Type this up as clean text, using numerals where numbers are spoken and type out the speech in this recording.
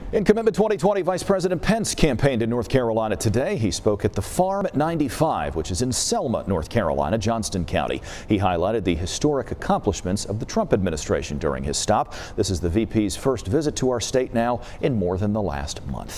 In Commitment 2020, Vice President Pence campaigned in North Carolina today. He spoke at the Farm at 95, which is in Selma, North Carolina, Johnston County. He highlighted the historic accomplishments of the Trump administration during his stop. This is the VP's first visit to our state now in more than the last month.